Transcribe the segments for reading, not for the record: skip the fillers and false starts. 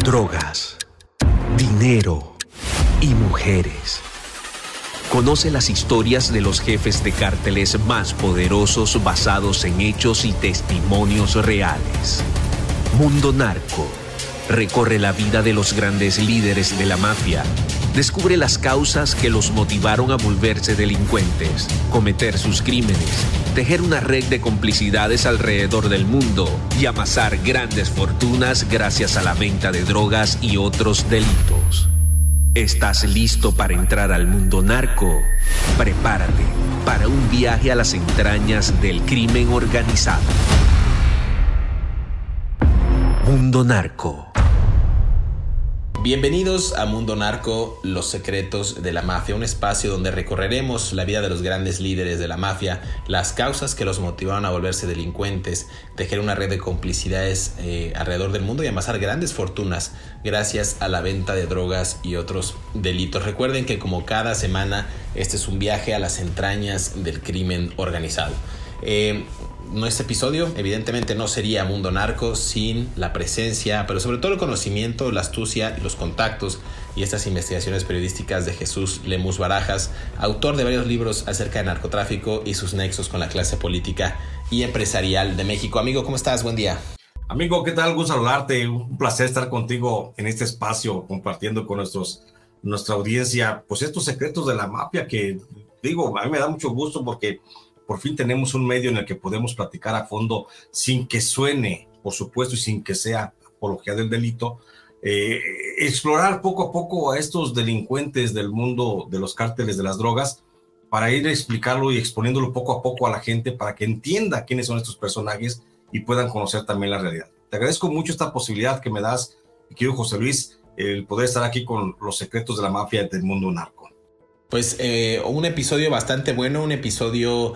drogas, dinero y mujeres. Conoce las historias de los jefes de cárteles más poderosos basados en hechos y testimonios reales. Mundo Narco. Recorre la vida de los grandes líderes de la mafia. Descubre las causas que los motivaron a volverse delincuentes, cometer sus crímenes, tejer una red de complicidades alrededor del mundo y amasar grandes fortunas gracias a la venta de drogas y otros delitos. ¿Estás listo para entrar al mundo narco? Prepárate para un viaje a las entrañas del crimen organizado. Mundo Narco. Bienvenidos a Mundo Narco, los secretos de la mafia, un espacio donde recorreremos la vida de los grandes líderes de la mafia, las causas que los motivaron a volverse delincuentes, tejer una red de complicidades alrededor del mundo y amasar grandes fortunas gracias a la venta de drogas y otros delitos. Recuerden que como cada semana, este es un viaje a las entrañas del crimen organizado. Nuestro episodio evidentemente no sería Mundo Narco sin la presencia, pero sobre todo el conocimiento, la astucia, los contactos y estas investigaciones periodísticas de Jesús Lemus Barajas, autor de varios libros acerca de narcotráfico y sus nexos con la clase política y empresarial de México. Amigo, ¿cómo estás? Buen día. Amigo, ¿qué tal? Gusto saludarte. Un placer estar contigo en este espacio, compartiendo con nuestra audiencia, pues estos secretos de la mafia que, digo, a mí me da mucho gusto porque por fin tenemos un medio en el que podemos platicar a fondo sin que suene, por supuesto, y sin que sea apología del delito, explorar poco a poco a estos delincuentes del mundo de los cárteles de las drogas para ir a explicarlo y exponiéndolo poco a poco a la gente para que entienda quiénes son estos personajes y puedan conocer también la realidad. Te agradezco mucho esta posibilidad que me das, querido José Luis, el poder estar aquí con los secretos de la mafia del mundo narco. Pues un episodio bastante bueno, un episodio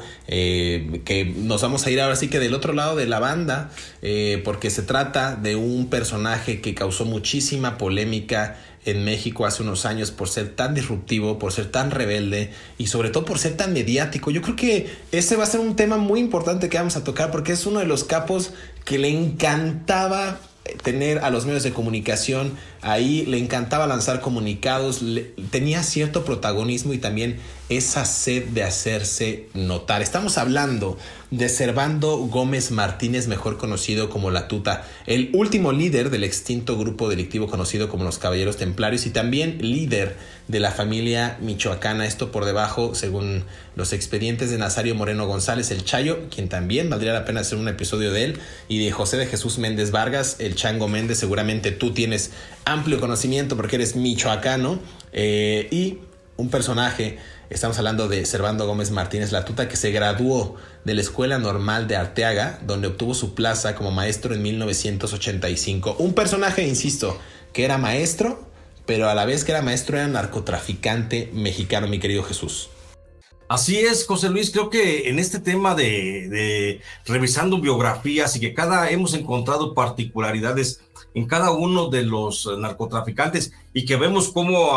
que nos vamos a ir ahora sí que del otro lado de la banda, porque se trata de un personaje que causó muchísima polémica en México hace unos años por ser tan disruptivo, por ser tan rebelde y sobre todo por ser tan mediático. Yo creo que ese va a ser un tema muy importante que vamos a tocar porque es uno de los capos que le encantaba tener a los medios de comunicación ahí, le encantaba lanzar comunicados, tenía cierto protagonismo y también esa sed de hacerse notar. Estamos hablando de Servando Gómez Martínez, mejor conocido como La Tuta, el último líder del extinto grupo delictivo conocido como los Caballeros Templarios y también líder de la familia michoacana, esto por debajo, según los expedientes de Nazario Moreno González, el Chayo, quien también valdría la pena hacer un episodio de él, y de José de Jesús Méndez Vargas, el Chango Méndez. Seguramente tú tienes amplio conocimiento porque eres michoacano, y un personaje. Estamos hablando de Servando Gómez Martínez La Tuta, que se graduó de la Escuela Normal de Arteaga, donde obtuvo su plaza como maestro en 1985. Un personaje, insisto, que era maestro, pero a la vez que era maestro era narcotraficante mexicano, mi querido Jesús. Así es, José Luis, creo que en este tema de revisando biografías y que hemos encontrado particularidades en cada uno de los narcotraficantes y que vemos cómo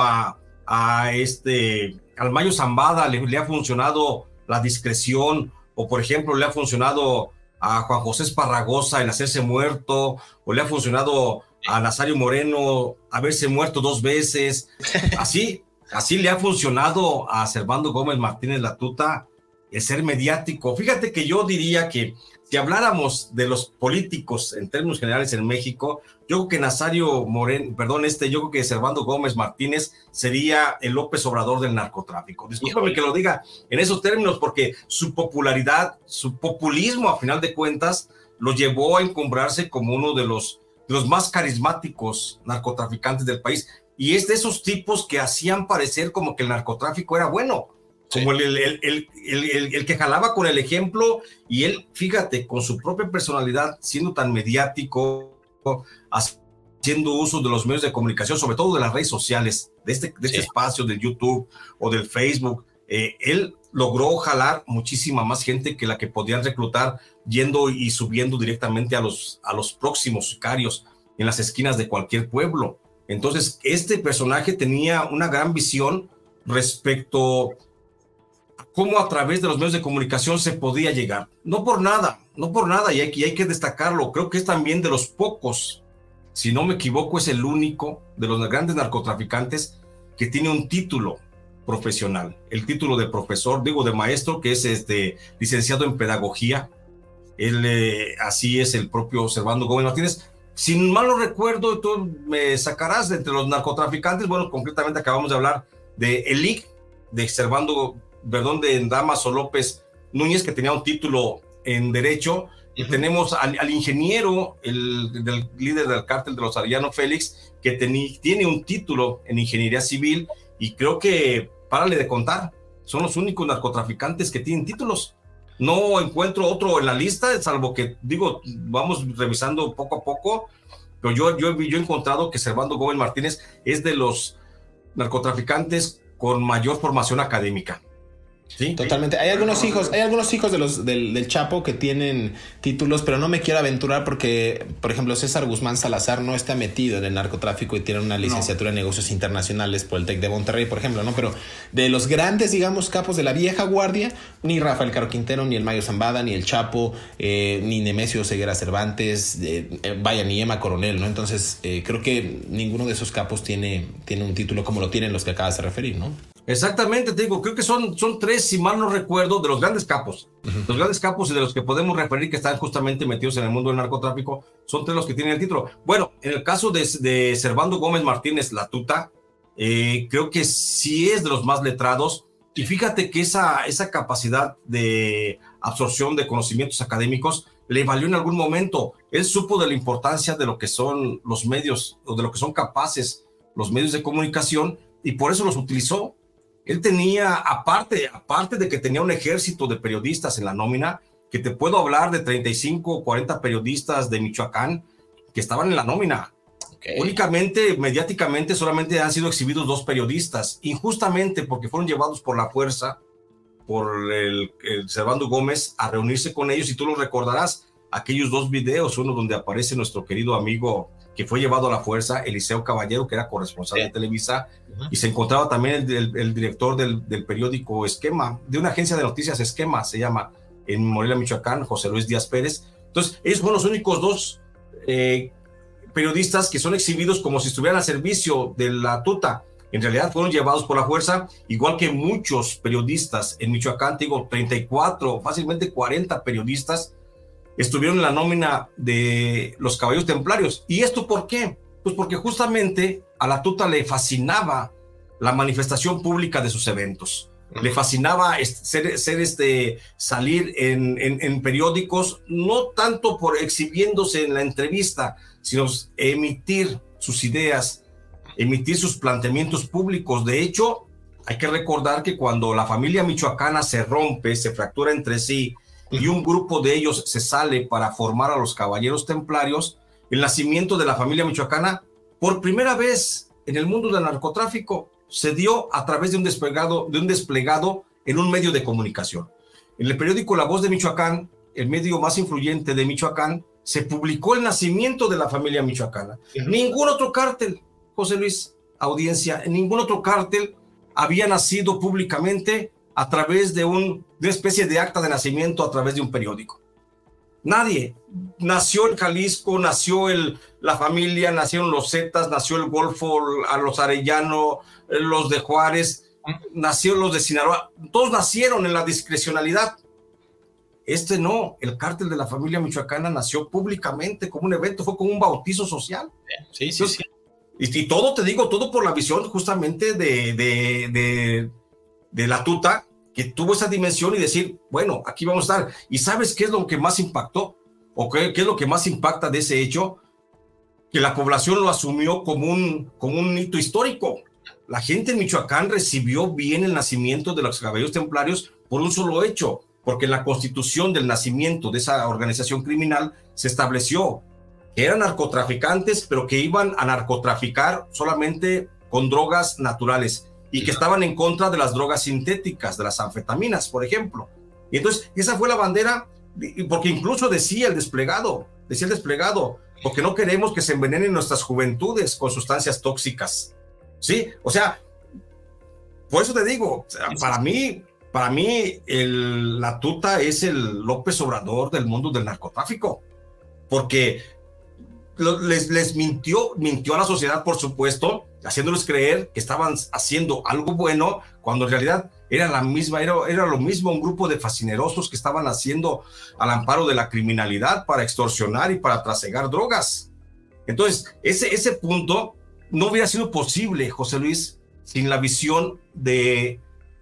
al Mayo Zambada le ha funcionado la discreción, o por ejemplo le ha funcionado a Juan José Esparragosa el hacerse muerto, o le ha funcionado a Nazario Moreno haberse muerto 2 veces. Así le ha funcionado a Servando Gómez Martínez La Tuta el ser mediático. Fíjate que yo diría que si habláramos de los políticos en términos generales en México, yo creo que yo creo que Servando Gómez Martínez sería el López Obrador del narcotráfico. Discúlpame que lo diga en esos términos, porque su popularidad, su populismo, a final de cuentas, lo llevó a encumbrarse como uno de los más carismáticos narcotraficantes del país. Y es de esos tipos que hacían parecer como que el narcotráfico era bueno. Como el que jalaba con el ejemplo, y él, fíjate, con su propia personalidad, siendo tan mediático, haciendo uso de los medios de comunicación, sobre todo de las redes sociales, de este espacio del YouTube o del Facebook, él logró jalar muchísima más gente que la que podían reclutar yendo y subiendo directamente a los próximos sicarios en las esquinas de cualquier pueblo. Entonces, este personaje tenía una gran visión respecto a cómo a través de los medios de comunicación se podía llegar. No por nada, y hay que destacarlo. Creo que es también de los pocos si no me equivoco, es el único de los grandes narcotraficantes que tiene un título profesional, el título de profesor, digo de maestro, que es licenciado en pedagogía. Él, así es el propio Servando Gómez Martínez. Si mal no recuerdo, tú me sacarás de entre los narcotraficantes. Bueno, concretamente acabamos de hablar de Elic, de Servando, perdón, de Damaso López Núñez, que tenía un título en Derecho. Y tenemos al ingeniero, del líder del cártel de los Arellano Félix, que tiene un título en Ingeniería Civil, y creo que, párale de contar, son los únicos narcotraficantes que tienen títulos. No encuentro otro en la lista, salvo que, digo, vamos revisando poco a poco, pero yo he encontrado que Servando Gómez Martínez es de los narcotraficantes con mayor formación académica. Sí, totalmente. Hay algunos hijos del Chapo que tienen títulos, pero no me quiero aventurar porque, por ejemplo, César Guzmán Salazar no está metido en el narcotráfico y tiene una licenciatura en negocios internacionales por el TEC de Monterrey, por ejemplo, ¿no? Pero de los grandes, digamos, capos de la vieja guardia, ni Rafael Caro Quintero, ni el Mayo Zambada, ni el Chapo, ni Nemesio Ceguera Cervantes, ni Emma Coronel, ¿no? Entonces, creo que ninguno de esos capos tiene un título como lo tienen los que acabas de referir, ¿no? Exactamente, te digo, creo que son tres, si mal no recuerdo, de los grandes capos. Los grandes capos y de los que podemos referir que están justamente metidos en el mundo del narcotráfico, son tres los que tienen el título. Bueno, en el caso de Servando Gómez Martínez, la Tuta, creo que sí es de los más letrados. Y fíjate que esa capacidad de absorción de conocimientos académicos le valió en algún momento. Él supo de la importancia de lo que son los medios, o de lo que son capaces los medios de comunicación, y por eso los utilizó. Él tenía, aparte de que tenía un ejército de periodistas en la nómina, que te puedo hablar de 35 o 40 periodistas de Michoacán que estaban en la nómina. Okay. Únicamente, mediáticamente, solamente han sido exhibidos 2 periodistas, injustamente porque fueron llevados por la fuerza, por el Servando Gómez, a reunirse con ellos, y tú lo recordarás, aquellos 2 videos, uno donde aparece nuestro querido amigo que fue llevado a la fuerza, Eliseo Caballero, que era corresponsal de Televisa, y se encontraba también el director del periódico Esquema, de una agencia de noticias Esquema, se llama, en Morelia, Michoacán, José Luis Díaz Pérez. Entonces, ellos fueron los únicos 2 periodistas que son exhibidos como si estuvieran al servicio de la Tuta. En realidad fueron llevados por la fuerza, igual que muchos periodistas en Michoacán, te digo, 34, fácilmente 40 periodistas, estuvieron en la nómina de los Caballeros Templarios. ¿Y esto por qué? Pues porque justamente a la Tuta le fascinaba la manifestación pública de sus eventos. Le fascinaba salir en periódicos, no tanto por exhibiéndose en la entrevista, sino emitir sus ideas, emitir sus planteamientos públicos. De hecho, hay que recordar que cuando la familia michoacana se rompe, se fractura entre sí, y un grupo de ellos se sale para formar a los Caballeros Templarios, el nacimiento de la familia michoacana, por primera vez en el mundo del narcotráfico, se dio a través de un desplegado en un medio de comunicación. En el periódico La Voz de Michoacán, el medio más influyente de Michoacán, se publicó el nacimiento de la familia michoacana. Ningún otro cártel, José Luis, audiencia, ningún otro cártel había nacido públicamente a través de una especie de acta de nacimiento a través de un periódico. Nadie. Nació el Jalisco, nació la familia, nacieron los Zetas, nació el Golfo, a los Arellano, los de Juárez, nacieron los de Sinaloa. Todos nacieron en la discrecionalidad. No, el cártel de la familia michoacana nació públicamente como un evento, fue como un bautizo social. Sí. Y todo, te digo, todo por la visión justamente de la Tuta, que tuvo esa dimensión y decir, bueno, aquí vamos a estar. ¿Y sabes qué es lo que más impactó? ¿O qué es lo que más impacta de ese hecho? Que la población lo asumió como un hito histórico. La gente en Michoacán recibió bien el nacimiento de los Caballeros Templarios por un solo hecho, porque en la constitución del nacimiento de esa organización criminal se estableció que eran narcotraficantes, pero que iban a narcotraficar solamente con drogas naturales, y que estaban en contra de las drogas sintéticas, de las anfetaminas, por ejemplo. Y entonces, esa fue la bandera, porque incluso decía el desplegado, porque no queremos que se envenenen nuestras juventudes con sustancias tóxicas. ¿Sí? O sea, por eso te digo, para mí la Tuta es el López Obrador del mundo del narcotráfico, porque les mintió a la sociedad, por supuesto, haciéndoles creer que estaban haciendo algo bueno, cuando en realidad era lo mismo, un grupo de fascinerosos que estaban haciendo al amparo de la criminalidad para extorsionar y para trasegar drogas. Entonces, ese punto no hubiera sido posible, José Luis, sin la visión del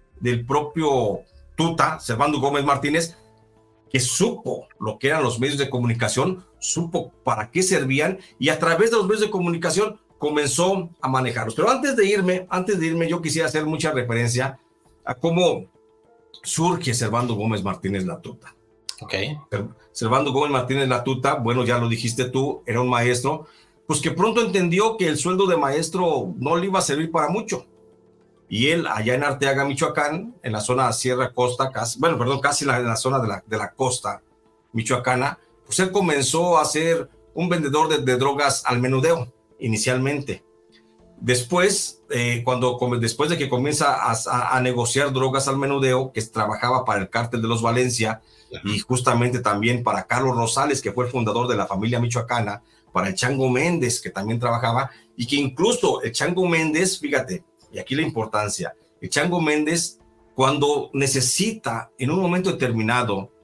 propio tuta, Servando Gómez Martínez, que supo lo que eran los medios de comunicación, supo para qué servían, y a través de los medios de comunicación comenzó a manejarlos. Pero antes de irme, yo quisiera hacer mucha referencia a cómo surge Servando Gómez Martínez la Tuta. Okay. Servando Gómez Martínez la Tuta, bueno, ya lo dijiste tú, era un maestro, pues que pronto entendió que el sueldo de maestro no le iba a servir para mucho. Y él, allá en Arteaga, Michoacán, en la zona Sierra Costa, casi en la zona de la costa michoacana, pues él comenzó a ser un vendedor de drogas al menudeo, inicialmente. Después, después de que comienza a negociar drogas al menudeo, que trabajaba para el cártel de los Valencia, y justamente también para Carlos Rosales, que fue el fundador de la familia michoacana, para el Chango Méndez, que también trabajaba, y que incluso el Chango Méndez, fíjate, y aquí la importancia, el Chango Méndez, cuando necesita en un momento determinado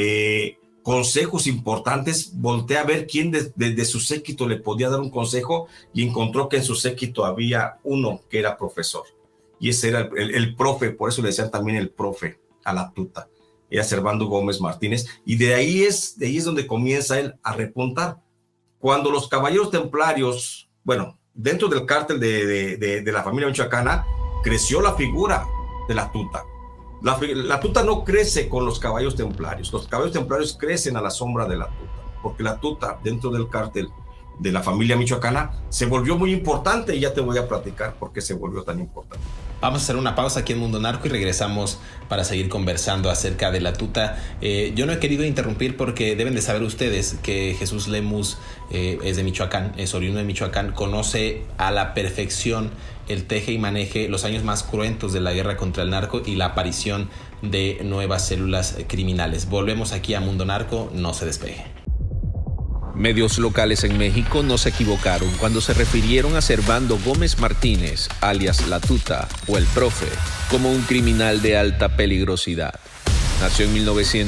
consejos importantes, voltea a ver quién de su séquito le podía dar un consejo, y encontró que en su séquito había uno que era profesor, y ese era el profe, por eso le decían también el profe a la tuta, era Servando Gómez Martínez, y de ahí es donde comienza él a repuntar. Cuando los caballeros templarios, bueno, dentro del cártel de la familia michoacana, creció la figura de la tuta. La tuta no crece con los caballeros templarios crecen a la sombra de la tuta, porque la tuta dentro del cártel de la familia michoacana se volvió muy importante, y ya te voy a platicar por qué se volvió tan importante. Vamos a hacer una pausa aquí en Mundo Narco y regresamos para seguir conversando acerca de la tuta. Yo no he querido interrumpir porque deben de saber ustedes que Jesús Lemus es de Michoacán, es oriundo de Michoacán, conoce a la perfección el teje y maneje, los años más cruentos de la guerra contra el narco y la aparición de nuevas células criminales. Volvemos aquí a Mundo Narco, no se despegue. Medios locales en México no se equivocaron cuando se refirieron a Servando Gómez Martínez, alias La Tuta o El Profe, como un criminal de alta peligrosidad. Nació en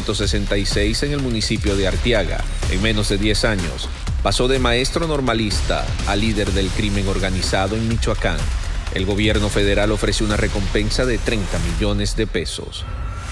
1966 en el municipio de Arteaga. En menos de 10 años, pasó de maestro normalista a líder del crimen organizado en Michoacán. El gobierno federal ofreció una recompensa de 30 millones de pesos.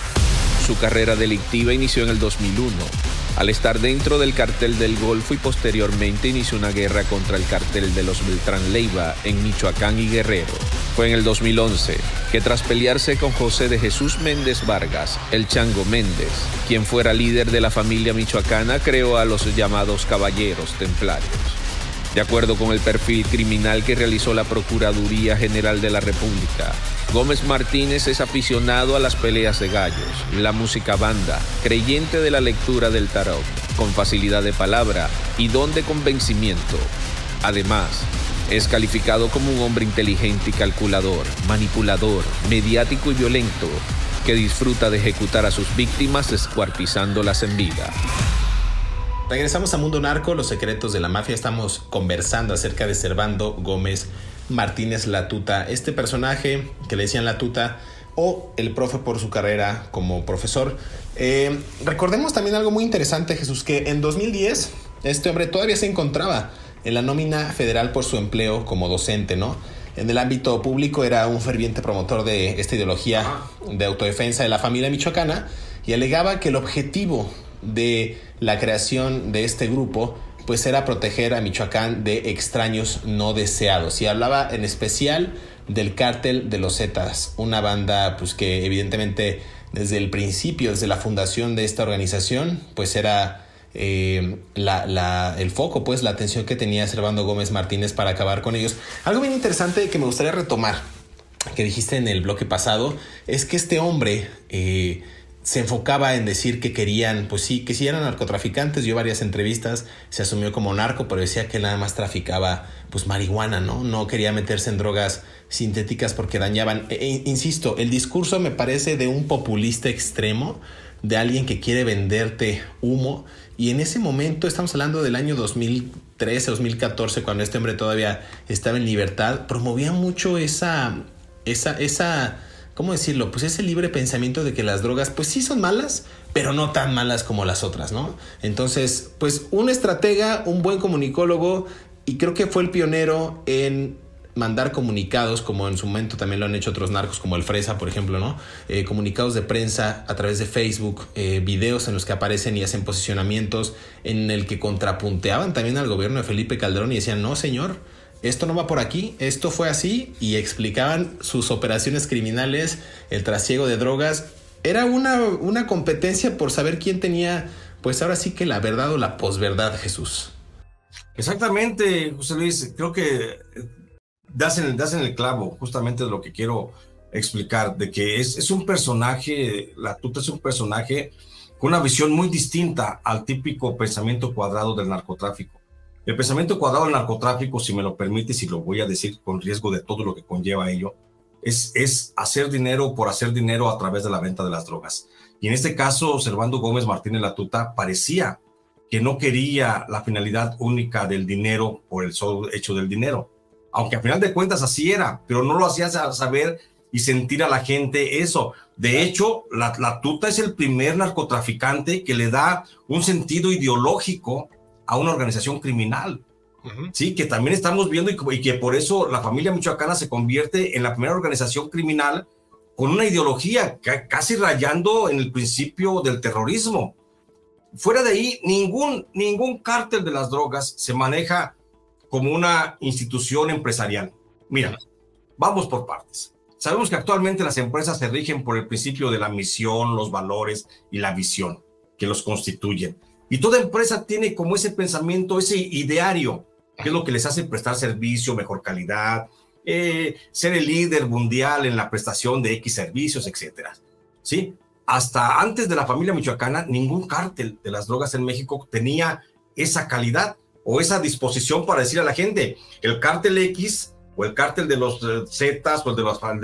Su carrera delictiva inició en el 2001, al estar dentro del Cartel del Golfo, y posteriormente inició una guerra contra el cartel de los Beltrán Leiva en Michoacán y Guerrero. Fue en el 2011 que, tras pelearse con José de Jesús Méndez Vargas, el Chango Méndez, quien fuera líder de la familia michoacana, creó a los llamados Caballeros Templarios. De acuerdo con el perfil criminal que realizó la Procuraduría General de la República, Gómez Martínez es aficionado a las peleas de gallos, la música banda, creyente de la lectura del tarot, con facilidad de palabra y don de convencimiento. Además, es calificado como un hombre inteligente y calculador, manipulador, mediático y violento, que disfruta de ejecutar a sus víctimas descuartizándolas en vida. Regresamos a Mundo Narco, los secretos de la mafia. Estamos conversando acerca de Servando Gómez Martínez la Tuta, este personaje que le decían la Tuta o el profe por su carrera como profesor. Recordemos también algo muy interesante, Jesús, que en 2010 este hombre todavía se encontraba en la nómina federal por su empleo como docente, ¿no? En el ámbito público era un ferviente promotor de esta ideología de autodefensa de la familia michoacana, y alegaba que el objetivo de la creación de este grupo pues era proteger a Michoacán de extraños no deseados, y hablaba en especial del Cártel de los Zetas, una banda pues que evidentemente desde el principio, desde la fundación de esta organización, pues era el foco, pues la atención que tenía Servando Gómez Martínez para acabar con ellos. Algo bien interesante que me gustaría retomar, que dijiste en el bloque pasado, es que este hombre se enfocaba en decir que querían, pues sí, que sí eran narcotraficantes. Dio varias entrevistas, se asumió como narco, pero decía que nada más traficaba pues marihuana, ¿no? No quería meterse en drogas sintéticas porque dañaban. Insisto, el discurso me parece de un populista extremo, de alguien que quiere venderte humo. Y en ese momento, estamos hablando del año 2000, 2013, 2014, cuando este hombre todavía estaba en libertad, promovía mucho esa, ¿cómo decirlo? Pues ese libre pensamiento de que las drogas, pues sí son malas, pero no tan malas como las otras, ¿no? Entonces, pues un estratega, un buen comunicólogo, y creo que fue el pionero en mandar comunicados, como en su momento también lo han hecho otros narcos, como el Fresa, por ejemplo, ¿no? Comunicados de prensa a través de Facebook, videos en los que aparecen y hacen posicionamientos en el que contrapunteaban también al gobierno de Felipe Calderón y decían, no, señor, esto no va por aquí, esto fue así, y explicaban sus operaciones criminales, el trasiego de drogas. Era una competencia por saber quién tenía, pues ahora sí que la verdad o la posverdad, Jesús. Exactamente, José Luis, creo que das en el clavo justamente de lo que quiero explicar, de que es un personaje, la tuta es un personaje con una visión muy distinta al típico pensamiento cuadrado del narcotráfico. El pensamiento cuadrado del narcotráfico, si me lo permites, y lo voy a decir con riesgo de todo lo que conlleva ello, es hacer dinero por hacer dinero a través de la venta de las drogas. Y en este caso, Servando Gómez Martínez Latuta parecía que no quería la finalidad única del dinero por el solo hecho del dinero. Aunque a final de cuentas así era, pero no lo hacía saber y sentir a la gente eso. De hecho, la tuta es el primer narcotraficante que le da un sentido ideológico a una organización criminal. Sí, que también estamos viendo y que por eso la familia michoacana se convierte en la primera organización criminal con una ideología casi rayando en el principio del terrorismo. Fuera de ahí, ningún cártel de las drogas se maneja como una institución empresarial. Mira, vamos por partes. Sabemos que actualmente las empresas se rigen por el principio de la misión, los valores y la visión que los constituyen. Y toda empresa tiene como ese pensamiento, ese ideario, que es lo que les hace prestar servicio, mejor calidad, ser el líder mundial en la prestación de X servicios, etcétera. ¿Sí? Hasta antes de la familia michoacana, ningún cártel de las drogas en México tenía esa calidad o esa disposición para decir a la gente, el cártel X o el cártel de los Zetas o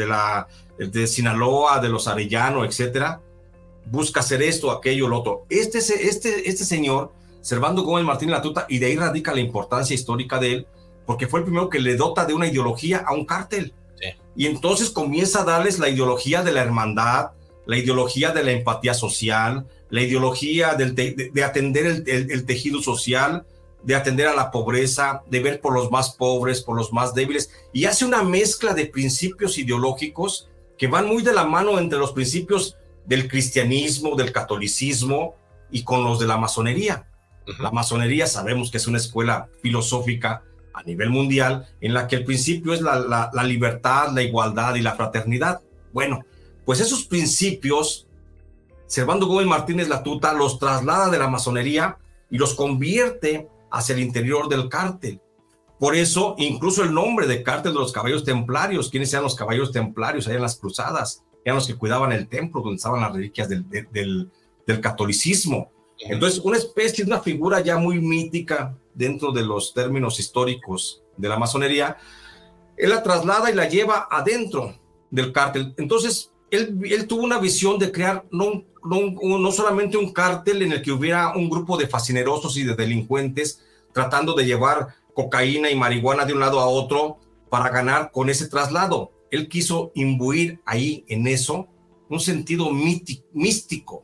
el de Sinaloa, de los Arellano, etcétera, busca hacer esto, aquello, lo otro. Este señor, Servando Gómez Martínez Latuta, y de ahí radica la importancia histórica de él, porque fue el primero que le dota de una ideología a un cártel. Sí. Y entonces comienza a darles la ideología de la hermandad, la ideología de la empatía social, la ideología de atender el tejido social, de atender a la pobreza, de ver por los más pobres, por los más débiles, y hace una mezcla de principios ideológicos que van muy de la mano entre los principios del cristianismo, del catolicismo y con los de la masonería. La masonería sabemos que es una escuela filosófica a nivel mundial en la que el principio es la libertad, la igualdad y la fraternidad. Bueno, pues esos principios, Servando Gómez Martínez Latuta los traslada de la masonería y los convierte hacia el interior del cártel. Por eso, incluso el nombre de cártel de los caballeros templarios, ¿quiénes eran los caballeros templarios allá en las cruzadas? Eran los que cuidaban el templo donde estaban las reliquias del catolicismo. Entonces, una especie, una figura ya muy mítica dentro de los términos históricos de la masonería, él la traslada y la lleva adentro del cártel. Entonces, él tuvo una visión de crear no solamente un cártel en el que hubiera un grupo de fascinerosos y de delincuentes tratando de llevar cocaína y marihuana de un lado a otro para ganar con ese traslado. Él quiso imbuir ahí en eso un sentido místico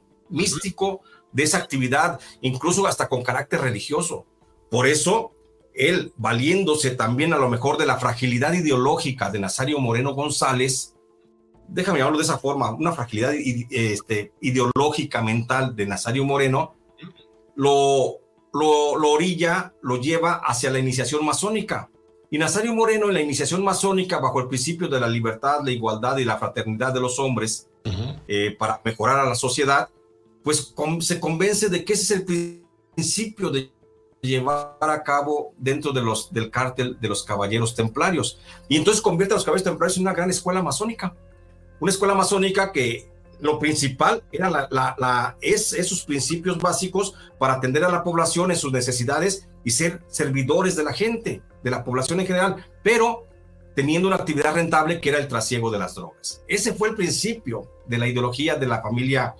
de esa actividad, incluso hasta con carácter religioso. Por eso, él, valiéndose también a lo mejor de la fragilidad ideológica de Nazario Moreno González, déjame llamarlo de esa forma, una fragilidad ideológica mental de Nazario Moreno, lo orilla, lo lleva hacia la iniciación masónica. Y Nazario Moreno, en la iniciación masónica, bajo el principio de la libertad, la igualdad y la fraternidad de los hombres, para mejorar a la sociedad, pues se convence de que ese es el principio de llevar a cabo dentro del cártel de los caballeros templarios. Y entonces convierte a los caballeros templarios en una gran escuela masónica. Una escuela masónica que lo principal era esos principios básicos para atender a la población en sus necesidades y ser servidores de la gente, de la población en general, pero teniendo una actividad rentable que era el trasiego de las drogas. Ese fue el principio de la ideología de la familia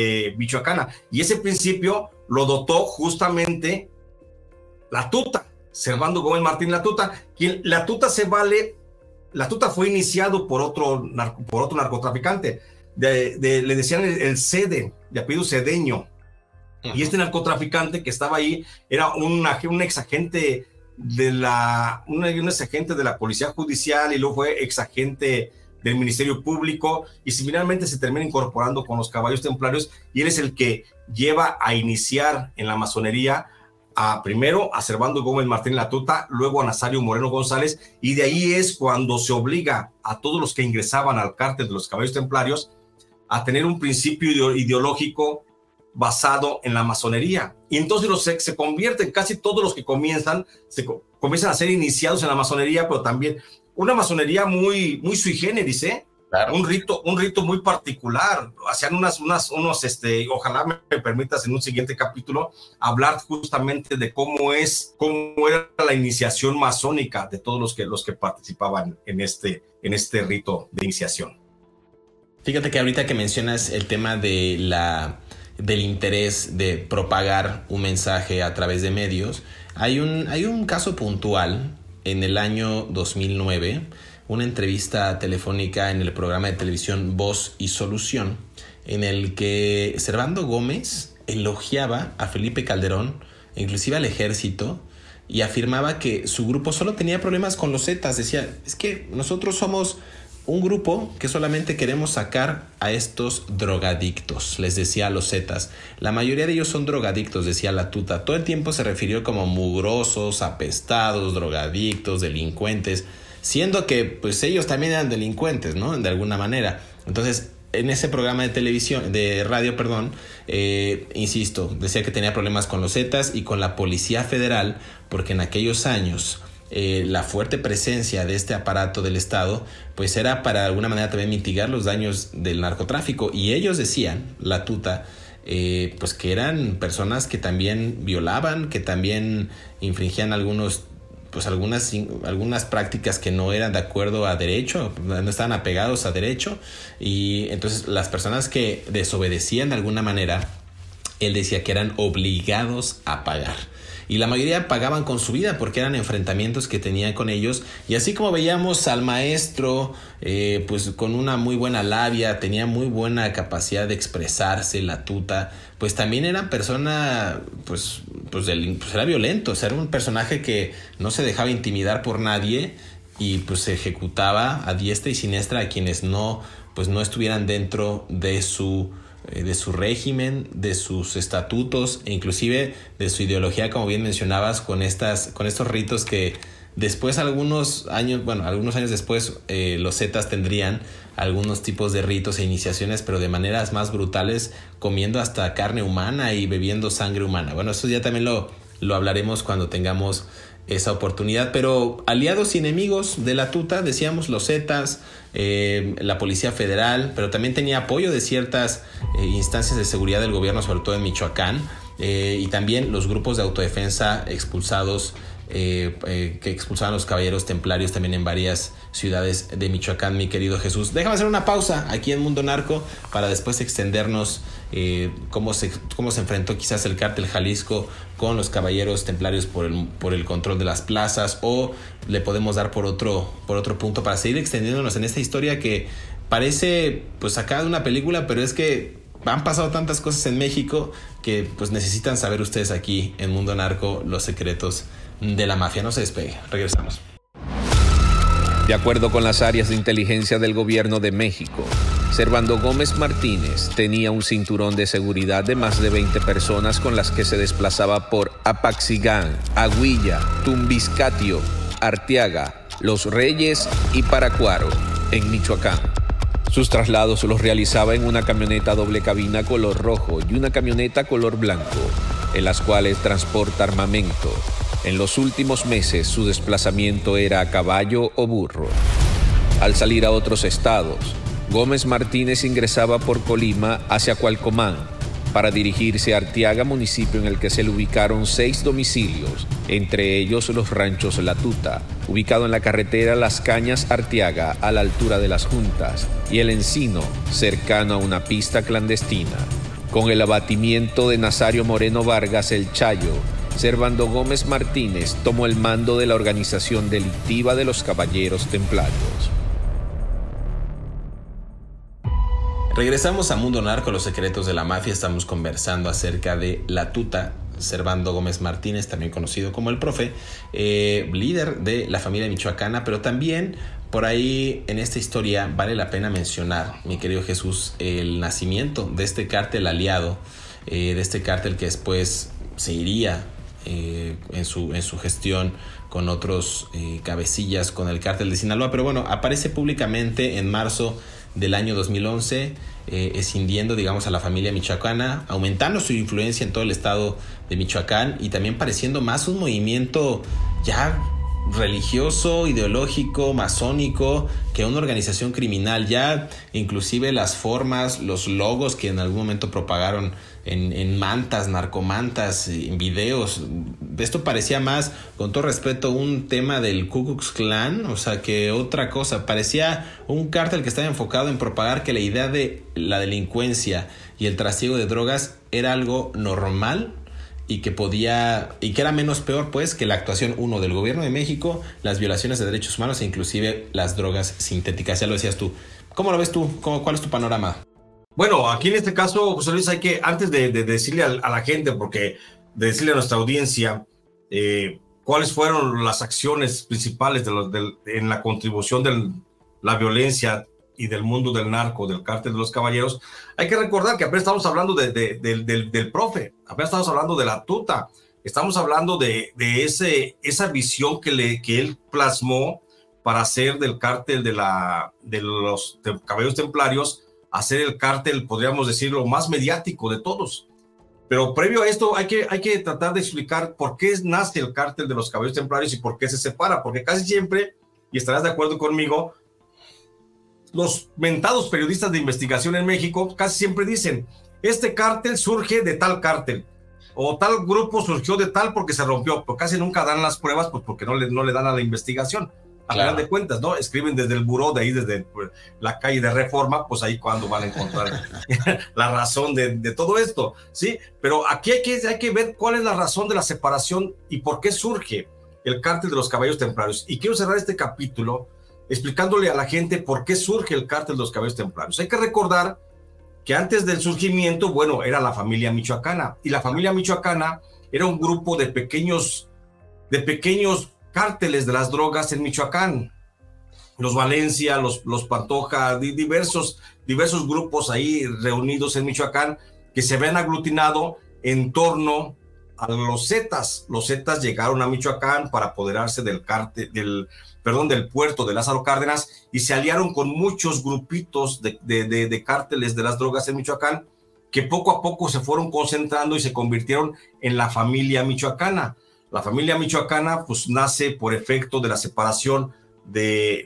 michoacana, y ese principio lo dotó justamente la tuta, Servando Gómez Martín La Tuta, quien La Tuta fue iniciado por otro narcotraficante, le decían el Cede, de apellido Cedeño, y este narcotraficante que estaba ahí era un exagente de la Policía Judicial, y luego fue exagente del Ministerio Público, y finalmente se termina incorporando con los Caballeros Templarios, y él es el que lleva a iniciar en la masonería primero a Servando Gómez Martín La Tuta, luego a Nazario Moreno González, y de ahí es cuando se obliga a todos los que ingresaban al cártel de los Caballeros Templarios a tener un principio ideológico basado en la masonería. Y entonces se convierten, casi todos los que comienzan a ser iniciados en la masonería, pero también una masonería muy sui generis, ¿eh? Claro. Un rito muy particular. Hacían ojalá me permitas en un siguiente capítulo hablar justamente de cómo era la iniciación masónica de todos los que participaban en este rito de iniciación. Fíjate que ahorita que mencionas el tema del interés de propagar un mensaje a través de medios, hay un caso puntual en el año 2009, una entrevista telefónica en el programa de televisión Voz y Solución, en el que Servando Gómez elogiaba a Felipe Calderón, inclusive al ejército, y afirmaba que su grupo solo tenía problemas con los Zetas. Decía, es que nosotros somos un grupo que solamente queremos sacar a estos drogadictos, les decía a los Zetas. La mayoría de ellos son drogadictos, decía La Tuta. Todo el tiempo se refirió como mugrosos, apestados, drogadictos, delincuentes, siendo que pues ellos también eran delincuentes, ¿no? De alguna manera. Entonces, en ese programa de radio, insisto, decía que tenía problemas con los Zetas y con la Policía Federal, porque en aquellos años la fuerte presencia de este aparato del Estado pues era para de alguna manera también mitigar los daños del narcotráfico, y ellos decían, La Tuta, pues que eran personas que también violaban, que también infringían algunas prácticas que no eran de acuerdo a derecho, no estaban apegados a derecho, y entonces las personas que desobedecían de alguna manera, él decía que eran obligados a pagar. Y la mayoría pagaban con su vida porque eran enfrentamientos que tenía con ellos. Y así como veíamos al maestro pues con una muy buena labia, tenía muy buena capacidad de expresarse, La Tuta, pues también era persona, pues era violento. O sea, era un personaje que no se dejaba intimidar por nadie y pues se ejecutaba a diestra y siniestra a quienes no estuvieran dentro de su régimen, de sus estatutos e inclusive de su ideología, como bien mencionabas, con estos ritos que después, algunos años después, los Zetas tendrían algunos tipos de ritos e iniciaciones, pero de maneras más brutales, comiendo hasta carne humana y bebiendo sangre humana. Bueno, eso ya también lo hablaremos cuando tengamos esa oportunidad. Pero aliados y enemigos de La Tuta, decíamos, los Zetas, la Policía Federal, pero también tenía apoyo de ciertas instancias de seguridad del gobierno, sobre todo en Michoacán, y también los grupos de autodefensa expulsados, que expulsaban los Caballeros Templarios también en varias ciudades de Michoacán, mi querido Jesús. Déjame hacer una pausa aquí en Mundo Narco para después extendernos cómo se enfrentó quizás el cártel Jalisco con los Caballeros Templarios por el control de las plazas, o le podemos dar por otro punto para seguir extendiéndonos en esta historia que parece pues sacada de una película, pero es que han pasado tantas cosas en México que pues necesitan saber ustedes aquí en Mundo Narco los secretos de la mafia. No se despegue, regresamos. De acuerdo con las áreas de inteligencia del gobierno de México, Servando Gómez Martínez tenía un cinturón de seguridad de más de 20 personas con las que se desplazaba por Apaxingán, Aguilla, Tumbiscatio, Arteaga, Los Reyes y Paracuaro, en Michoacán. Sus traslados los realizaba en una camioneta doble cabina color rojo y una camioneta color blanco, en las cuales transporta armamento. En los últimos meses su desplazamiento era a caballo o burro. Al salir a otros estados, Gómez Martínez ingresaba por Colima hacia Cualcomán para dirigirse a Arteaga, municipio en el que se le ubicaron 6 domicilios, entre ellos los ranchos La Tuta, ubicado en la carretera Las Cañas-Arteaga a la altura de Las Juntas, y El Encino, cercano a una pista clandestina. Con el abatimiento de Nazario Moreno Vargas el Chayo Servando Gómez Martínez tomó el mando de la organización delictiva de los Caballeros Templarios. Regresamos a Mundo Narco, los secretos de la mafia. Estamos conversando acerca de La Tuta, Servando Gómez Martínez, también conocido como el Profe, líder de la familia michoacana, pero también por ahí en esta historia vale la pena mencionar, mi querido Jesús, el nacimiento de este cártel aliado, de este cártel que después se iría en su gestión con otros cabecillas, con el cártel de Sinaloa, pero bueno, aparece públicamente en marzo del año 2011, escindiendo, digamos, a la familia michoacana, aumentando su influencia en todo el estado de Michoacán y también pareciendo más un movimiento ya religioso, ideológico, masónico, que una organización criminal. Ya inclusive las formas, los logos que en algún momento propagaron en mantas, narcomantas, en videos, esto parecía más, con todo respeto, un tema del Ku Klux Klan, o sea, que otra cosa. Parecía un cártel que estaba enfocado en propagar que la idea de la delincuencia y el trasiego de drogas era algo normal y que era menos peor, pues, que la actuación, uno, del gobierno de México, las violaciones de derechos humanos e inclusive las drogas sintéticas. Ya lo decías tú. ¿Cómo lo ves tú? ¿Cuál es tu panorama? Bueno, aquí en este caso, José Luis, hay que, antes de decirle a la gente, de decirle a nuestra audiencia, cuáles fueron las acciones principales en la contribución de la violencia y del mundo del narco, del cártel de los caballeros, hay que recordar que apenas estamos hablando del Profe, apenas estamos hablando de La Tuta, estamos hablando de esa visión que él plasmó para hacer del cártel de los Caballeros Templarios, hacer el cártel, podríamos decirlo, más mediático de todos. Pero previo a esto hay que tratar de explicar por qué nace el cártel de los Caballeros Templarios y por qué se separa, porque casi siempre, y estarás de acuerdo conmigo, los mentados periodistas de investigación en México casi siempre dicen, este cártel surge de tal cártel, o tal grupo surgió de tal porque se rompió, pero casi nunca dan las pruebas, pues porque no le dan a la investigación. A final de cuentas, ¿no? Escriben desde el buró, de ahí desde la calle de Reforma, pues ahí cuando van a encontrar la razón de todo esto, ¿sí? Pero aquí hay que ver cuál es la razón de la separación y por qué surge el cártel de los Caballeros Templarios. Y quiero cerrar este capítulo explicándole a la gente por qué surge el cártel de los Caballeros Templarios. Hay que recordar que antes del surgimiento, bueno, era la familia michoacana, y la familia michoacana era un grupo de pequeños cárteles de las drogas en Michoacán, los Valencia, los Pantoja, diversos grupos ahí reunidos en Michoacán que se habían aglutinado en torno a los Zetas. Los Zetas llegaron a Michoacán para apoderarse del puerto de Lázaro Cárdenas y se aliaron con muchos grupitos de cárteles de las drogas en Michoacán que poco a poco se fueron concentrando y se convirtieron en la familia michoacana. La familia michoacana pues nace por efecto de la separación de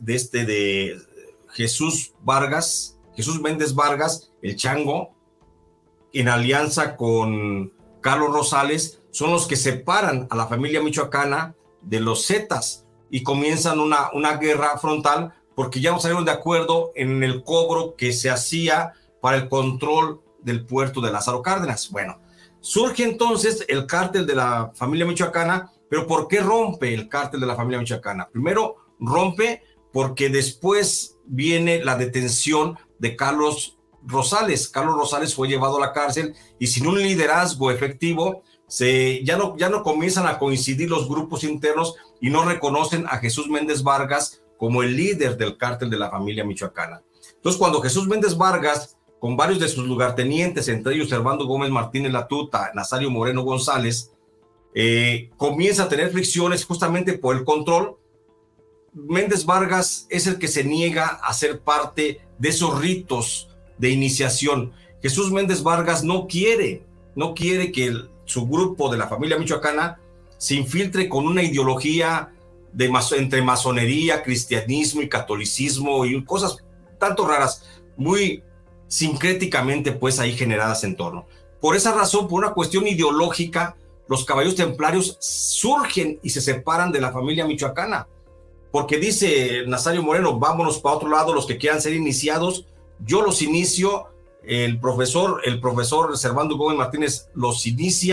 Jesús Méndez Vargas, el Chango, en alianza con Carlos Rosales, son los que separan a la familia michoacana de los Zetas y comienzan una guerra frontal porque ya no salieron de acuerdo en el cobro que se hacía para el control del puerto de Lázaro Cárdenas. Bueno, surge entonces el cártel de la familia michoacana, pero ¿por qué rompe el cártel de la familia michoacana? Primero rompe porque después viene la detención de Carlos Rosales. Carlos Rosales fue llevado a la cárcel y sin un liderazgo efectivo ya no comienzan a coincidir los grupos internos y no reconocen a Jesús Méndez Vargas como el líder del cártel de la familia michoacana. Entonces, cuando Jesús Méndez Vargas, con varios de sus lugartenientes, entre ellos Servando Gómez Martínez La Tuta, Nazario Moreno González, comienza a tener fricciones justamente por el control, Méndez Vargas es el que se niega a ser parte de esos ritos de iniciación. Jesús Méndez Vargas no quiere que su grupo de la familia michoacana se infiltre con una ideología entre masonería, cristianismo y catolicismo y cosas tanto raras, muy sincréticamente pues ahí generadas en torno. Por esa razón, por una cuestión ideológica, los Caballeros Templarios surgen y se separan de la familia michoacana, porque dice Nazario Moreno, vámonos para otro lado, los que quieran ser iniciados, yo los inicio, el profesor Servando Gómez Martínez los inicia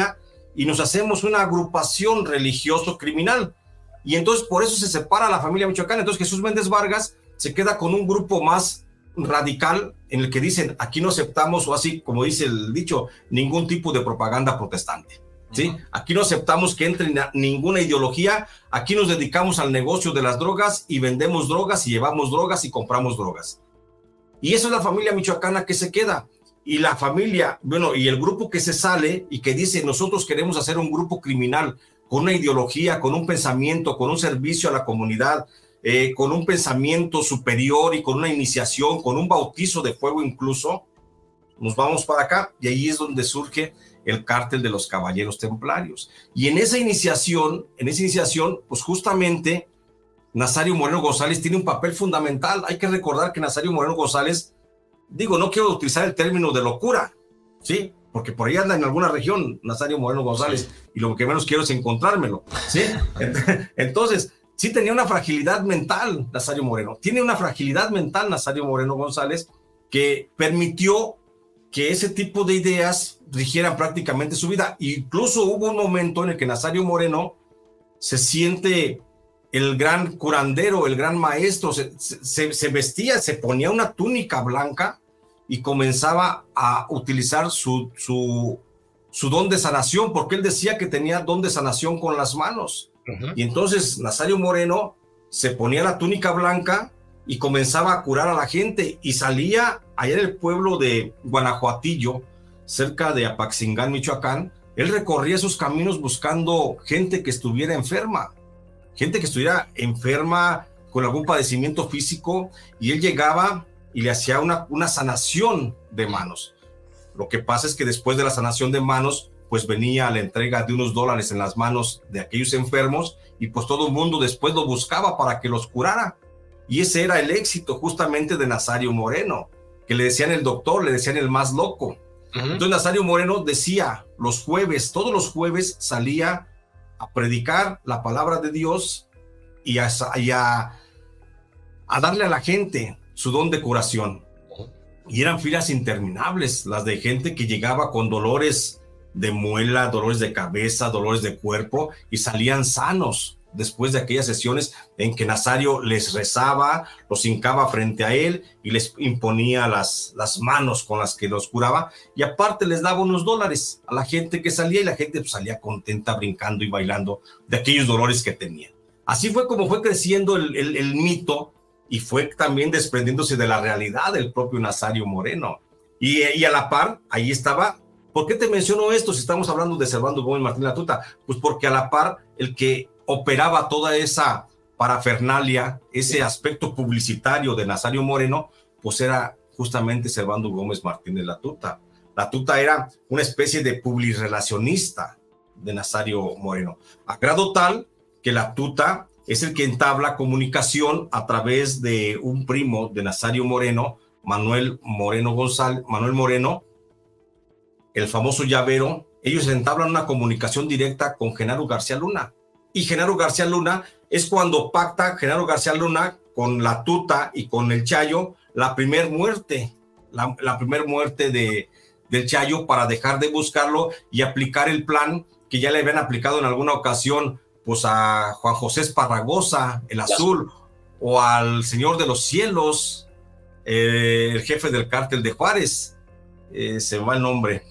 y nos hacemos una agrupación religioso-criminal. Y entonces por eso se separa la familia michoacana. Entonces Jesús Méndez Vargas se queda con un grupo más radical en el que dicen, aquí no aceptamos, o así como dice el dicho, ningún tipo de propaganda protestante. ¿Sí? Aquí no aceptamos que entre ninguna ideología, aquí nos dedicamos al negocio de las drogas y vendemos drogas y llevamos drogas y compramos drogas. Y eso es la familia michoacana que se queda. Y la familia, bueno, y el grupo que se sale y que dice, nosotros queremos hacer un grupo criminal con una ideología, con un pensamiento, con un servicio a la comunidad, con un pensamiento superior y con una iniciación, con un bautizo de fuego incluso, nos vamos para acá y ahí es donde surge el cártel de los Caballeros Templarios. Y en esa iniciación, pues justamente Nazario Moreno González tiene un papel fundamental. Hay que recordar que Nazario Moreno González, digo, no quiero utilizar el término de locura, ¿sí? Porque por ahí anda en alguna región Nazario Moreno González y lo que menos quiero es encontrármelo, ¿sí? Entonces, sí tenía una fragilidad mental Nazario Moreno. Tiene una fragilidad mental Nazario Moreno González que permitió que ese tipo de ideas rigieran prácticamente su vida. Incluso hubo un momento en el que Nazario Moreno se siente el gran curandero, el gran maestro, se vestía, se ponía una túnica blanca y comenzaba a utilizar su don de sanación, porque él decía que tenía don de sanación con las manos. Y entonces Nazario Moreno se ponía la túnica blanca y comenzaba a curar a la gente y salía allá en el pueblo de Guanajuatillo, cerca de Apaxingán, Michoacán. Él recorría esos caminos buscando gente que estuviera enferma, con algún padecimiento físico, y él llegaba y le hacía una sanación de manos. Lo que pasa es que después de la sanación de manos, pues venía la entrega de unos dólares en las manos de aquellos enfermos y pues todo el mundo después lo buscaba para que los curara. Y ese era el éxito justamente de Nazario Moreno, que le decían el doctor, le decían el más loco. Entonces Nazario Moreno decía los jueves, todos los jueves salía a predicar la palabra de Dios y a darle a la gente su don de curación. Y eran filas interminables, las de gente que llegaba con dolores de muela, dolores de cabeza, dolores de cuerpo, y salían sanos después de aquellas sesiones en que Nazario les rezaba, los hincaba frente a él y les imponía las manos con las que los curaba, y aparte les daba unos dólares a la gente que salía, y la gente pues salía contenta brincando y bailando de aquellos dolores que tenían. Así fue como fue creciendo el mito, y fue también desprendiéndose de la realidad del propio Nazario Moreno. Y a la par, ahí estaba. ¿Por qué te menciono esto si estamos hablando de Servando Gómez Martín Latuta? Pues porque a la par, el que operaba toda esa parafernalia, ese aspecto publicitario de Nazario Moreno, pues era justamente Servando Gómez Martínez Latuta. Latuta era una especie de publirelacionista de Nazario Moreno, a grado tal que Latuta es el que entabla comunicación a través de un primo de Nazario Moreno, Manuel Moreno, el famoso llavero. Ellos entablan una comunicación directa con Genaro García Luna. Y Genaro García Luna es cuando pacta Genaro García Luna con Latuta y con el Chayo la primer muerte del Chayo, para dejar de buscarlo y aplicar el plan que ya le habían aplicado en alguna ocasión pues a Juan José Esparragosa, el Azul, o al Señor de los Cielos, el jefe del cártel de Juárez, se me va el nombre.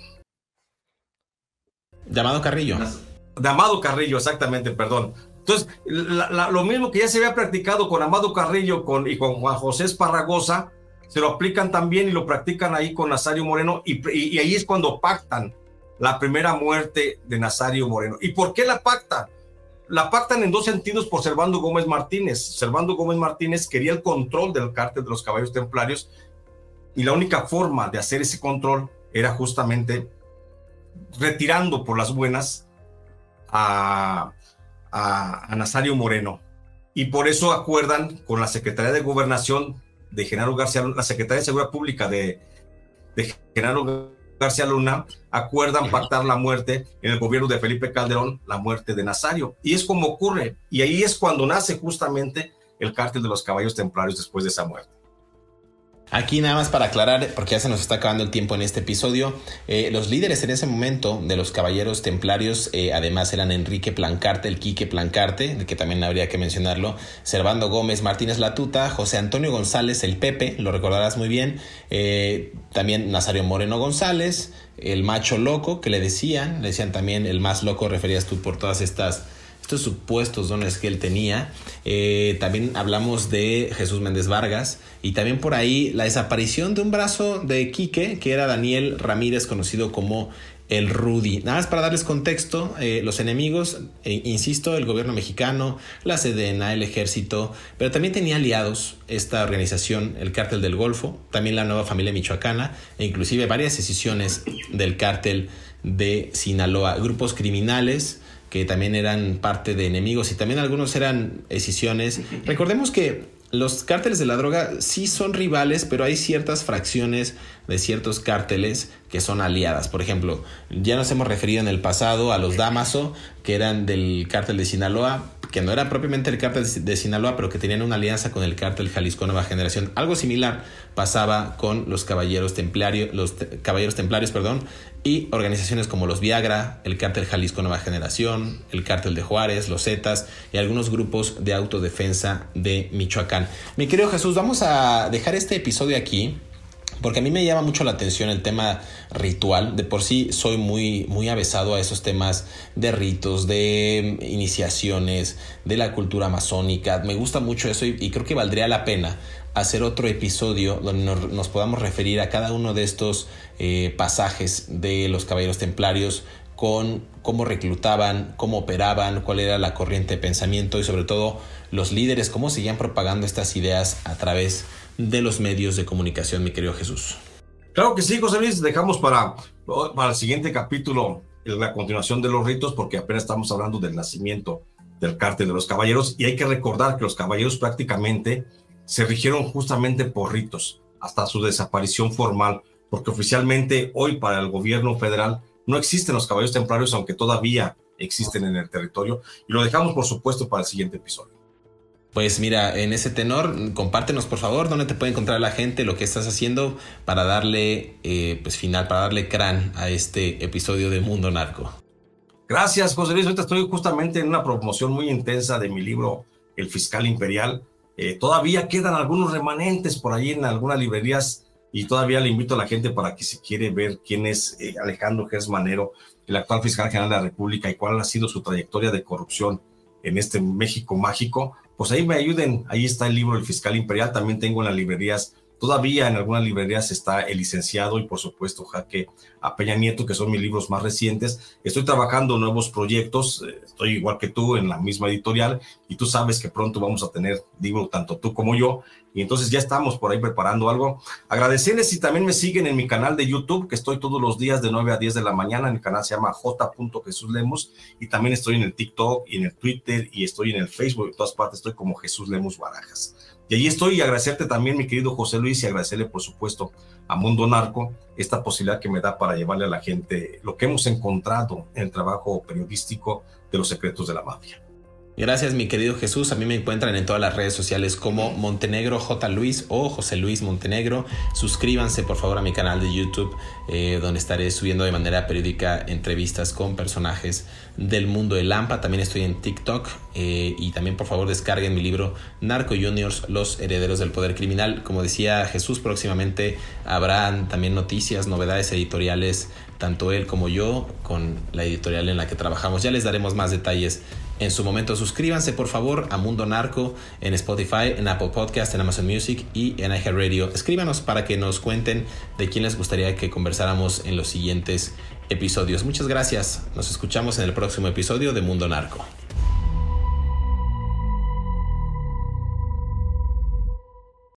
De Amado Carrillo. De Amado Carrillo, exactamente, perdón. Entonces, lo mismo que ya se había practicado con Amado Carrillo y con Juan José Esparragosa, se lo aplican también y lo practican ahí con Nazario Moreno, y ahí es cuando pactan la primera muerte de Nazario Moreno. ¿Y por qué la pactan? La pactan en dos sentidos por Servando Gómez Martínez. Servando Gómez Martínez quería el control del cártel de los Caballeros Templarios, y la única forma de hacer ese control era justamente retirando por las buenas a Nazario Moreno. Y por eso acuerdan con la Secretaría de Gobernación de Genaro García Luna, la Secretaría de Seguridad Pública de Genaro García Luna, acuerdan pactar la muerte en el gobierno de Felipe Calderón, la muerte de Nazario. Y es como ocurre, y ahí es cuando nace justamente el cártel de los Caballeros Templarios después de esa muerte. Aquí nada más para aclarar, porque ya se nos está acabando el tiempo en este episodio, los líderes en ese momento de los caballeros templarios, además eran Enrique Plancarte, el Quique Plancarte, de que también habría que mencionarlo, Servando Gómez Martínez Latuta, José Antonio González, el Pepe, lo recordarás muy bien, también Nazario Moreno González, el Macho Loco, que le decían también el más loco, referías tú por todas estos supuestos dones que él tenía. También hablamos de Jesús Méndez Vargas y también por ahí la desaparición de un brazo de Quique, que era Daniel Ramírez, conocido como el Rudy. Nada más para darles contexto, los enemigos, insisto, el gobierno mexicano, la Sedena, el ejército, pero también tenía aliados esta organización, el Cártel del Golfo, también la Nueva Familia Michoacana e inclusive varias escisiones del Cártel de Sinaloa, grupos criminales que también eran parte de enemigos y también algunos eran escisiones. Recordemos que los cárteles de la droga sí son rivales, pero hay ciertas fracciones de ciertos cárteles que son aliadas. Por ejemplo, ya nos hemos referido en el pasado a los Damaso, que eran del cártel de Sinaloa, que no era propiamente el cártel de Sinaloa, pero que tenían una alianza con el cártel Jalisco Nueva Generación. Algo similar pasaba con los caballeros templarios, y organizaciones como los Viagra, el cártel Jalisco Nueva Generación, el cártel de Juárez, los Zetas y algunos grupos de autodefensa de Michoacán. Mi querido Jesús, vamos a dejar este episodio aquí, porque a mí me llama mucho la atención el tema ritual. De por sí soy muy avesado a esos temas de ritos, de iniciaciones, de la cultura masónica. Me gusta mucho eso y creo que valdría la pena hacer otro episodio donde nos podamos referir a cada uno de estos pasajes de los caballeros templarios, con cómo reclutaban, cómo operaban, cuál era la corriente de pensamiento y sobre todo los líderes, cómo seguían propagando estas ideas a través de los medios de comunicación, mi querido Jesús. Claro que sí, José Luis. Dejamos para el siguiente capítulo la continuación de los ritos, porque apenas estamos hablando del nacimiento del cártel de los caballeros, y hay que recordar que los caballeros prácticamente se rigieron justamente por ritos hasta su desaparición formal, porque oficialmente hoy para el gobierno federal no existen los caballeros templarios, aunque todavía existen en el territorio, y lo dejamos por supuesto para el siguiente episodio. Pues mira, en ese tenor, compártenos por favor dónde te puede encontrar la gente, lo que estás haciendo para darle final, para darle crán a este episodio de Mundo Narco. Gracias, José Luis. Ahorita estoy justamente en una promoción muy intensa de mi libro El Fiscal Imperial. Todavía quedan algunos remanentes por ahí en algunas librerías y todavía le invito a la gente para que si quiere ver quién es Alejandro Gers Manero, el actual fiscal general de la República, y cuál ha sido su trayectoria de corrupción en este México mágico, pues ahí me ayuden. Ahí está el libro El Fiscal Imperial. También tengo en las librerías, todavía en algunas librerías está El Licenciado y por supuesto Jaque a Peña Nieto, que son mis libros más recientes. Estoy trabajando en nuevos proyectos, estoy igual que tú en la misma editorial y tú sabes que pronto vamos a tener libro tanto tú como yo, y entonces ya estamos por ahí preparando algo. Agradecerles si también me siguen en mi canal de YouTube, que estoy todos los días de 9 a 10 de la mañana. El canal se llama J. Jesús Lemus, y también estoy en el TikTok y en el Twitter y estoy en el Facebook. En todas partes estoy como Jesús Lemus Barajas. Y allí estoy, y agradecerte también, mi querido José Luis, y agradecerle por supuesto a Mundo Narco esta posibilidad que me da para llevarle a la gente lo que hemos encontrado en el trabajo periodístico de los secretos de la mafia. Gracias, mi querido Jesús. A mí me encuentran en todas las redes sociales como Montenegro J. Luis o José Luis Montenegro. Suscríbanse por favor a mi canal de YouTube, donde estaré subiendo de manera periódica entrevistas con personajes del mundo del AMPA. También estoy en TikTok, y también por favor descarguen mi libro Narco Juniors, los herederos del poder criminal. Como decía Jesús, próximamente habrán también noticias, novedades editoriales, tanto él como yo, con la editorial en la que trabajamos. Ya les daremos más detalles en su momento. Suscríbanse por favor a Mundo Narco en Spotify, en Apple Podcast, en Amazon Music y en iHeartRadio. Escríbanos para que nos cuenten de quién les gustaría que conversáramos en los siguientes episodios. Muchas gracias. Nos escuchamos en el próximo episodio de Mundo Narco.